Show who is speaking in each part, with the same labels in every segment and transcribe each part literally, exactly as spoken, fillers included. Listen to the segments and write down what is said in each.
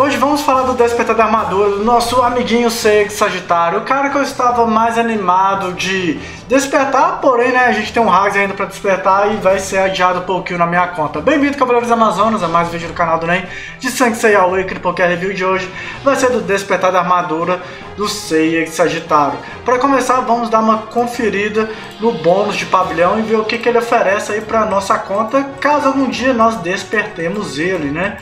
Speaker 1: Hoje vamos falar do Despertar da Armadura, do nosso amiguinho Seiya Sagitário, o cara que eu estava mais animado de despertar, porém, né, a gente tem um Hags ainda para despertar e vai ser adiado um pouquinho na minha conta. Bem-vindo, Cavaleiros Amazonas, a mais um vídeo do canal do Nen de Sensei Awakening, porque a review de hoje vai ser do Despertar da Armadura do Seiya Sagitário. Para começar, vamos dar uma conferida no bônus de pavilhão e ver o que, que ele oferece aí para nossa conta, caso algum dia nós despertemos ele, né?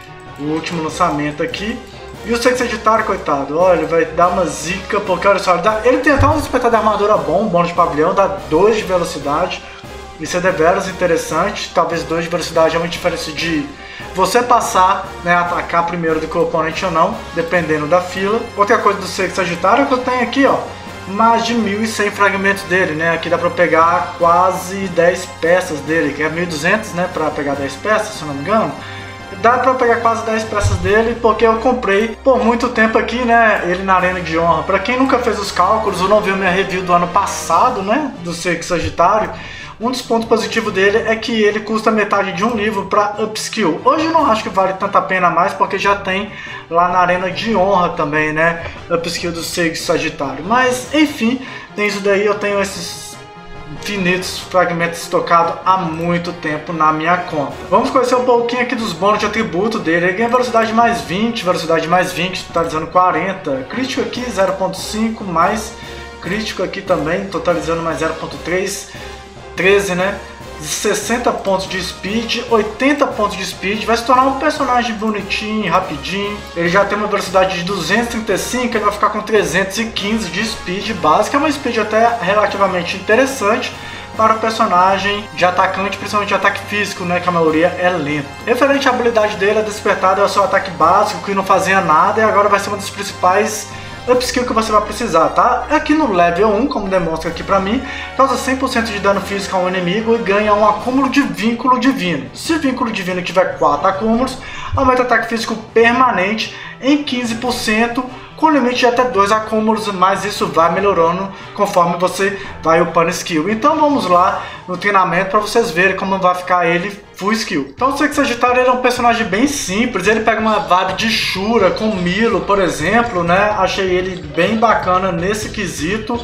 Speaker 1: O último lançamento aqui. E o Seiya Sagitário, coitado, olha, ele vai dar uma zica, porque olha só, ele, dá, ele tem até um despertar de armadura bom, bônus de pavilhão, dá dois de velocidade. Isso é deveras interessante. Talvez dois de velocidade é uma diferença de você passar, né, atacar primeiro do que o oponente ou não, dependendo da fila. Outra coisa do Seiya Sagitário é que eu tenho aqui, ó, mais de mil e cem fragmentos dele, né? Aqui dá pra pegar quase dez peças dele, que é mil e duzentos, né, pra pegar dez peças, se não me engano. Dá pra pegar quase dez peças dele, porque eu comprei por muito tempo aqui, né, ele na Arena de Honra. Pra quem nunca fez os cálculos ou não viu minha review do ano passado, né, do Seiya Sagitário, um dos pontos positivos dele é que ele custa metade de um livro para upskill. Hoje eu não acho que vale tanta pena mais, porque já tem lá na Arena de Honra também, né, upskill do Seiya Sagitário. Mas, enfim, tem isso daí, eu tenho esses infinitos fragmentos estocados há muito tempo na minha conta. Vamos conhecer um pouquinho aqui dos bônus de atributo dele. Ele ganha velocidade mais vinte, velocidade mais vinte, totalizando quarenta. Crítico aqui zero ponto cinco, mais crítico aqui também, totalizando mais zero ponto três. treze, né? sessenta pontos de speed, oitenta pontos de speed, vai se tornar um personagem bonitinho, rapidinho. Ele já tem uma velocidade de duzentos e trinta e cinco, ele vai ficar com trezentos e quinze de speed básica, é uma speed até relativamente interessante para o personagem de atacante, principalmente de ataque físico, né, que a maioria é lento. Referente à habilidade dele, a despertada é o seu ataque básico, que não fazia nada, e agora vai ser uma das principais upskill que você vai precisar, tá? Aqui no level um, como demonstra aqui pra mim, causa cem por cento de dano físico ao inimigo e ganha um acúmulo de vínculo divino. Se o vínculo divino tiver quatro acúmulos, aumenta o ataque físico permanente em quinze por cento, com limite de até dois acúmulos, mas isso vai melhorando conforme você vai upando skill. Então vamos lá no treinamento para vocês verem como vai ficar ele full skill. Então o Seiya Sagitário ele é um personagem bem simples, ele pega uma vibe de Shura com Milo, por exemplo, né? Achei ele bem bacana nesse quesito.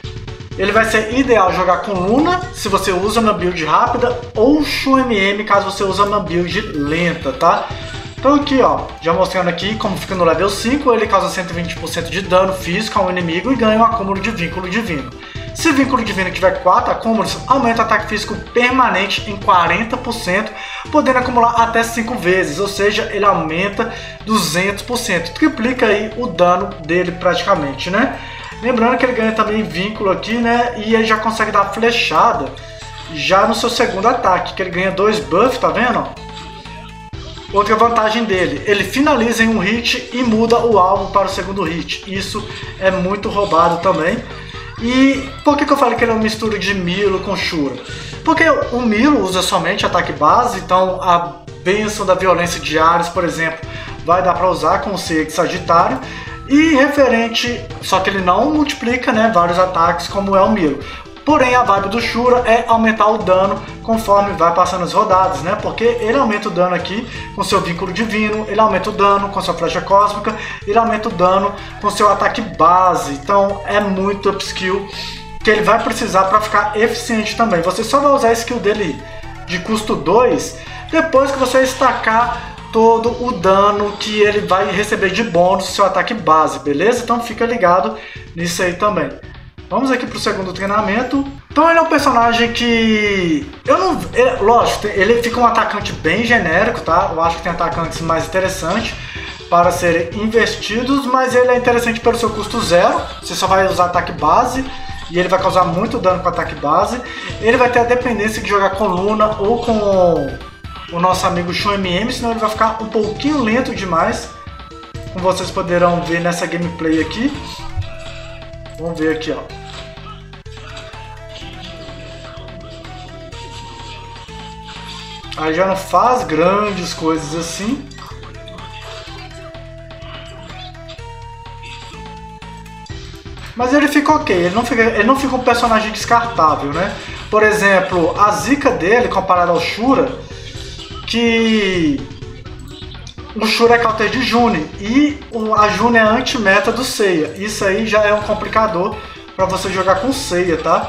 Speaker 1: Ele vai ser ideal jogar com Luna, se você usa uma build rápida, ou Shu M M, caso você use uma build lenta, tá? Então aqui, ó, já mostrando aqui como fica no level cinco, ele causa cento e vinte por cento de dano físico ao inimigo e ganha um acúmulo de vínculo divino. Se o vínculo divino tiver quatro acúmulos, aumenta o ataque físico permanente em quarenta por cento, podendo acumular até cinco vezes, ou seja, ele aumenta duzentos por cento, triplica aí o dano dele praticamente, né? Lembrando que ele ganha também vínculo aqui, né, e ele já consegue dar flechada já no seu segundo ataque, que ele ganha dois buffs, tá vendo? Outra vantagem dele, ele finaliza em um hit e muda o alvo para o segundo hit. Isso é muito roubado também. E por que, que eu falei que ele é uma mistura de Milo com Shura? Porque o Milo usa somente ataque base, então a bênção da violência de Ares, por exemplo, vai dar para usar com o Seiya Sagitário. E referente, só que ele não multiplica, né, vários ataques como é o Milo. Porém, a vibe do Shura é aumentar o dano conforme vai passando as rodadas, né? Porque ele aumenta o dano aqui com seu vínculo divino, ele aumenta o dano com sua flecha cósmica, ele aumenta o dano com seu ataque base. Então é muito upskill que ele vai precisar para ficar eficiente também. Você só vai usar a skill dele de custo dois depois que você estacar todo o dano que ele vai receber de bônus do seu ataque base, beleza? Então fica ligado nisso aí também. Vamos aqui para o segundo treinamento. Então ele é um personagem que... eu não... Ele, lógico, ele fica um atacante bem genérico, tá? Eu acho que tem atacantes mais interessantes para serem investidos, mas ele é interessante pelo seu custo zero. Você só vai usar ataque base e ele vai causar muito dano com ataque base. Ele vai ter a dependência de jogar com Luna ou com o nosso amigo Shu M M, senão ele vai ficar um pouquinho lento demais, como vocês poderão ver nessa gameplay aqui. Vamos ver aqui, ó. Aí já não faz grandes coisas assim. Mas ele fica ok, ele não fica, ele não fica um personagem descartável, né? Por exemplo, a zica dele, comparada ao Shura, que o Shura é counter de June e a June é anti-meta do Seiya. Isso aí já é um complicador para você jogar com Seiya, tá?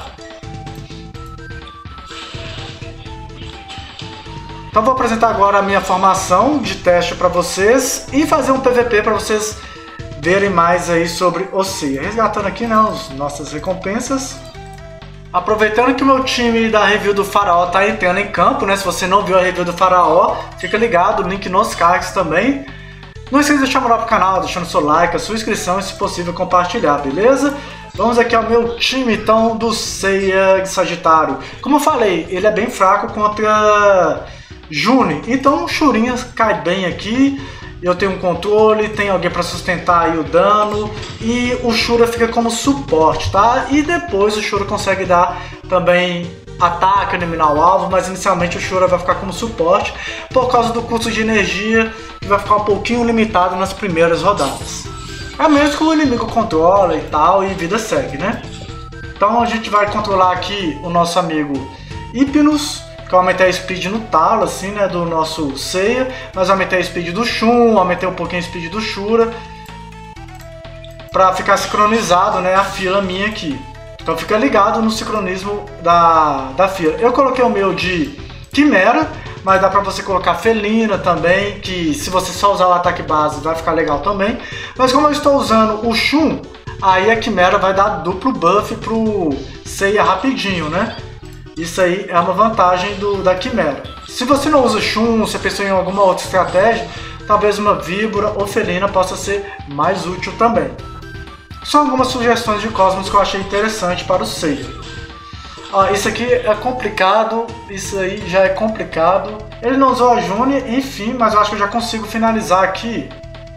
Speaker 1: Então vou apresentar agora a minha formação de teste para vocês e fazer um P V P para vocês verem mais aí sobre o Seiya. Resgatando aqui, né, as nossas recompensas. Aproveitando que o meu time da review do Faraó tá entrando em campo, né? Se você não viu a review do Faraó, fica ligado, link nos cards também. Não esqueça de deixar moral pro canal, deixando seu like, a sua inscrição e, se possível, compartilhar, beleza? Vamos aqui ao meu time, então, do Seiya de Sagitário. Como eu falei, ele é bem fraco contra June, então o Shurinha cai bem aqui. Eu tenho um controle, tem alguém para sustentar aí o dano e o Shura fica como suporte, tá? E depois o Shura consegue dar também ataque, eliminar o alvo, mas inicialmente o Shura vai ficar como suporte por causa do custo de energia, que vai ficar um pouquinho limitado nas primeiras rodadas. A menos que o inimigo controla e tal, e vida segue, né? Então a gente vai controlar aqui o nosso amigo Hypnos, que eu aumentei a speed no talo, assim, né, do nosso Seiya, mas aumentei a speed do Shun, aumentei um pouquinho a speed do Shura, pra ficar sincronizado, né, a fila minha aqui. Então fica ligado no sincronismo da, da fila. Eu coloquei o meu de Quimera, mas dá pra você colocar Felina também, que se você só usar o ataque base vai ficar legal também. Mas como eu estou usando o Shun, aí a Quimera vai dar duplo buff pro Seiya rapidinho, né? Isso aí é uma vantagem do, da Quimera. Se você não usa Shun, você pensou em alguma outra estratégia, talvez uma Víbora ou Felina possa ser mais útil também. São algumas sugestões de Cosmos que eu achei interessante para o Seiya. Ó, isso aqui é complicado, isso aí já é complicado. Ele não usou a June, enfim, mas eu acho que eu já consigo finalizar aqui.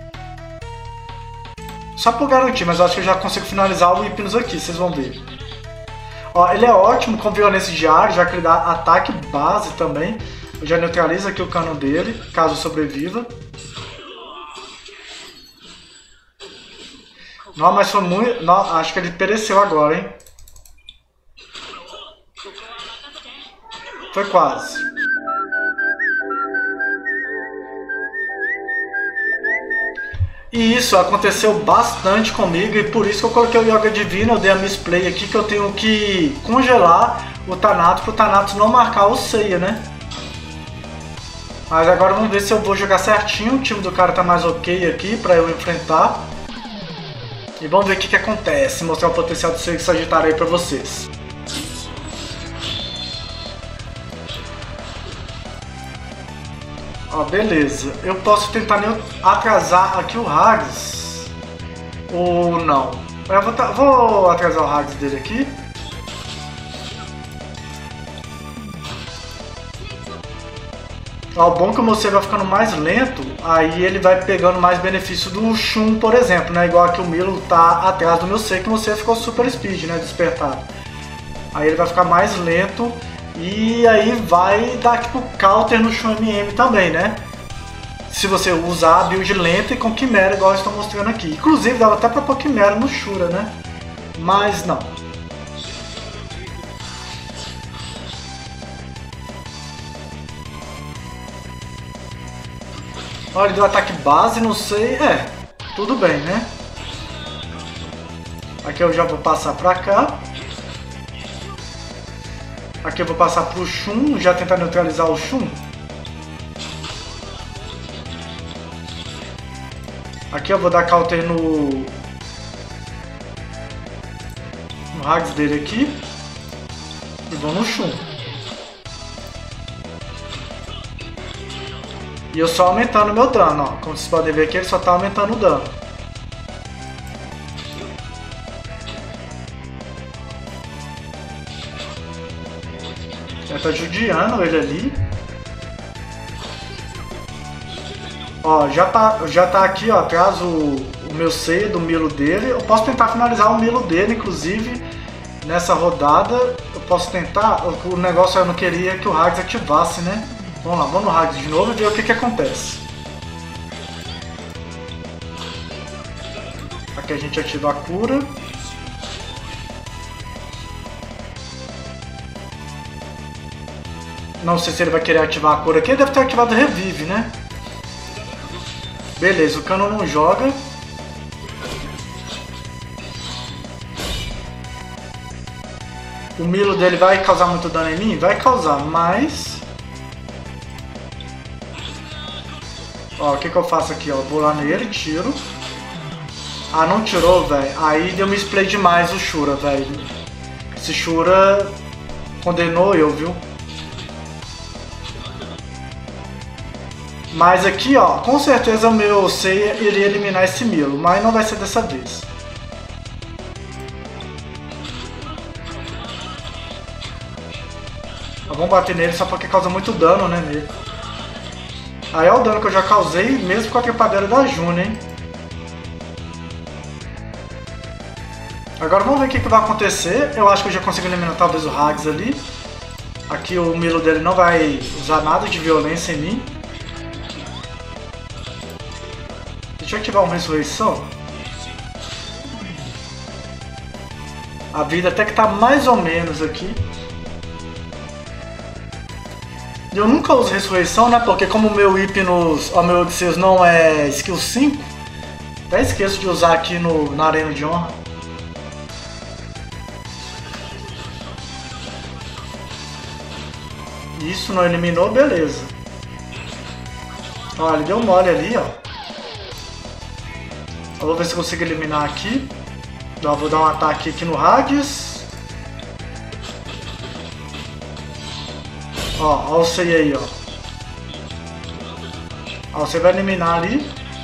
Speaker 1: Só por garantir, mas eu acho que eu já consigo finalizar o Hypnos aqui, vocês vão ver. Ó, ele é ótimo com violência de ar, já que ele dá ataque base também. Eu já neutralizo aqui o cano dele, caso sobreviva. Não, mas foi muito... Não, acho que ele pereceu agora, hein? Foi quase. E isso aconteceu bastante comigo e por isso que eu coloquei o Yoga Divino, eu dei a misplay aqui que eu tenho que congelar o Thanatos para o Thanatos não marcar o Seiya, né? Mas agora vamos ver se eu vou jogar certinho, o time do cara tá mais ok aqui para eu enfrentar. E vamos ver o que, que acontece, mostrar o potencial do Seiya de Sagitário aí para vocês. Ó, beleza. Eu posso tentar atrasar aqui o Hags. Ou não. Eu vou, vou atrasar o Hags dele aqui. Ó, o bom é que o meu Seiya vai ficando mais lento, aí ele vai pegando mais benefício do Shun, por exemplo, né? Igual aqui o Milo tá atrás do meu Seiya, que o meu Seiya ficou super speed, né? Despertado. Aí ele vai ficar mais lento. E aí vai dar tipo counter no Shun M M também, né? Se você usar a build lenta e com Quimera, igual eu estou mostrando aqui. Inclusive dava até pra pôr Quimera no Shura, né? Mas não. Olha, ele deu ataque base, não sei... É, tudo bem, né? Aqui eu já vou passar pra cá. Aqui eu vou passar pro Shun, já tentar neutralizar o Shun. Aqui eu vou dar counter no... no Hags dele aqui. E vou no Shun. E eu só aumentando o meu dano, ó. Como vocês podem ver aqui, ele só tá aumentando o dano. Tá judiando ele ali. Ó, já tá, já tá aqui, ó, atrás o, o meu Seiya do Milo dele. Eu posso tentar finalizar o Milo dele, inclusive, nessa rodada. Eu posso tentar. O negócio eu não queria que o Hags ativasse, né? Vamos lá, vamos no Hags de novo e ver o que que acontece. Aqui a gente ativa a cura. Não sei se ele vai querer ativar a cura aqui. Ele deve ter ativado o Revive, né? Beleza, o cano não joga. O Milo dele vai causar muito dano em mim? Vai causar, mas... Ó, o que que eu faço aqui, ó? Vou lá nele, tiro. Ah, não tirou, velho. Aí deu um spray demais o Shura, velho. Esse Shura condenou eu, viu? Mas aqui, ó, com certeza o meu Seiya iria eliminar esse Milo, mas não vai ser dessa vez. Vamos bater nele só porque causa muito dano, né, nele. Aí é o dano que eu já causei, mesmo com a trepadeira da June, hein. Agora vamos ver o que, que vai acontecer. Eu acho que eu já consigo eliminar talvez o Hags ali. Aqui o Milo dele não vai usar nada de violência em mim. Deixa eu ativar uma ressurreição. A vida até que tá mais ou menos aqui. Eu nunca uso ressurreição, né? Porque como o meu Hypnos, o meu Odysseus não é skill cinco, até esqueço de usar aqui no, na Arena de Honra. Isso não eliminou, beleza. Ó, ele deu mole ali, ó. Eu vou ver se eu consigo eliminar aqui. Então, vou dar um ataque aqui no Hades. Ó, ó o Seiya aí, ó. Ó, você vai eliminar ali.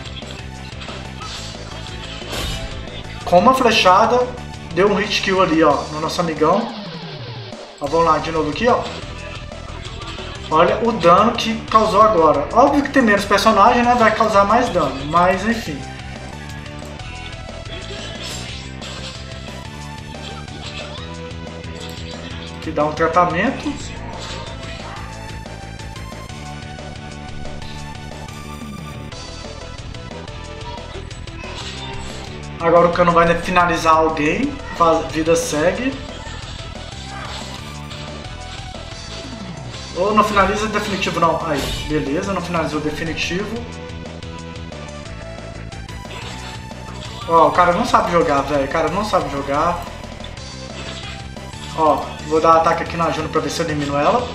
Speaker 1: Com uma flechada, deu um hit kill ali, ó, no nosso amigão. Ó, vamos lá de novo aqui, ó. Olha o dano que causou agora. Óbvio que tem menos personagem, né? Vai causar mais dano, mas enfim. Aqui dá um tratamento. Agora o cano vai finalizar alguém, a vida segue. Ou não finaliza definitivo não. Aí, beleza, não finalizou definitivo. Ó, o cara não sabe jogar, velho. O cara não sabe jogar. Ó, vou dar ataque aqui na Juno pra ver se eu elimino ela.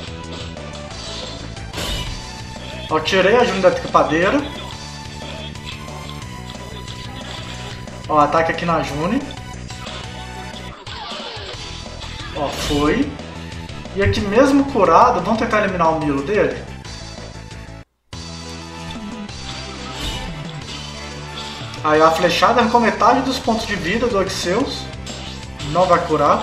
Speaker 1: Ó, tirei a Juno da trepadeira. Ó, ataque aqui na June. Ó, foi. E aqui mesmo curado, vamos tentar eliminar o Milo dele. Aí a flechada arrancou metade dos pontos de vida do Odysseus. Não vai curar.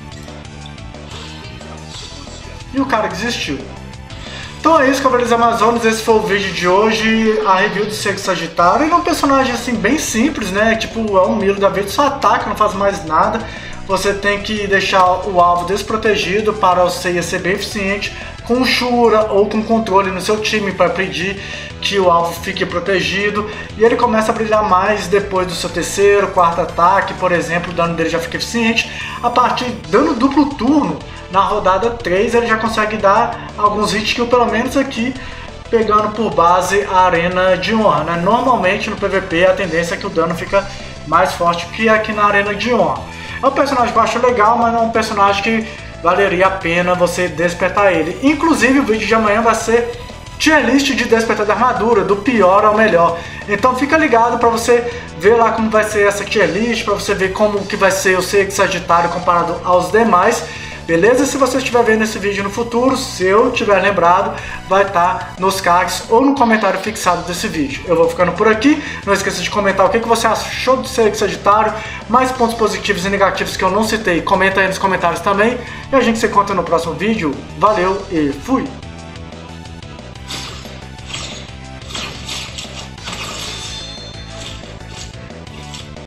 Speaker 1: E o cara desistiu. Então é isso, Cavaleiros Amazonas, esse foi o vídeo de hoje, a review do Seiya Sagitário. Ele é um personagem assim bem simples, né? Tipo, é um Milo da vida, só ataca, não faz mais nada. Você tem que deixar o alvo desprotegido para o Seiya ser bem eficiente, com Shura ou com controle no seu time para impedir que o alvo fique protegido. E ele começa a brilhar mais depois do seu terceiro, quarto ataque, por exemplo, o dano dele já fica eficiente. A partir dano duplo turno, na rodada três ele já consegue dar alguns hit kill, pelo menos aqui, pegando por base a Arena de Honra, né? Normalmente no P V P a tendência é que o dano fica mais forte que aqui na Arena de Honra. É um personagem que eu acho legal, mas não é um personagem que valeria a pena você despertar ele. Inclusive o vídeo de amanhã vai ser tier list de despertar da armadura, do pior ao melhor. Então fica ligado para você ver lá como vai ser essa tier list, para você ver como que vai ser o Seiya Sagitário comparado aos demais. Beleza? Se você estiver vendo esse vídeo no futuro, se eu tiver lembrado, vai estar nos cards ou no comentário fixado desse vídeo. Eu vou ficando por aqui. Não esqueça de comentar o que você achou do Seiya Sagitário, mais pontos positivos e negativos que eu não citei. Comenta aí nos comentários também. E a gente se encontra no próximo vídeo. Valeu e fui!